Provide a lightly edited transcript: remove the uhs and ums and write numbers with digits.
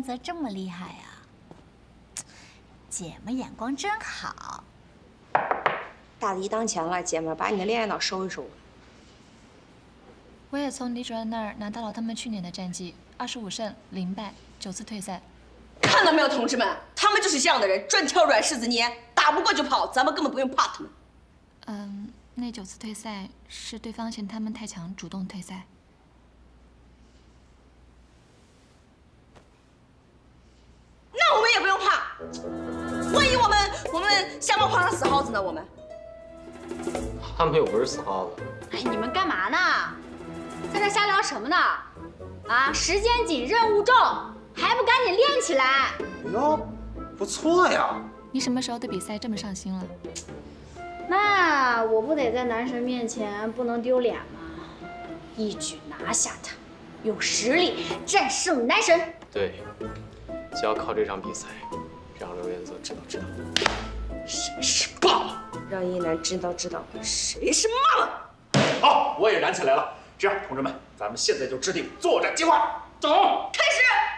彦泽这么厉害呀？姐们眼光真好。 大敌当前了，姐们，把你的恋爱脑收一收吧。 我也从李主任那儿拿到了他们去年的战绩：25胜0败，9次退赛。 看到没有，同志们，他们就是这样的人，专挑软柿子捏，打不过就跑，咱们根本不用怕他们。 那9次退赛是对方嫌他们太强，主动退赛。 那我们也不用怕，万一我们下班碰上死耗子呢？我们。 他们又不是死耗子。 哎，你们干嘛呢？在这瞎聊什么呢？啊，时间紧，任务重，还不赶紧练起来？ 哟，不错呀！ 你什么时候对比赛这么上心了？ 那我不得在男神面前不能丢脸吗？一举拿下他，用实力战胜男神。 对，就要靠这场比赛，让刘彦泽知道谁是爸， 让一男知道谁是妈妈。 好，我也燃起来了。这样，同志们，咱们现在就制定作战计划，走， 开始。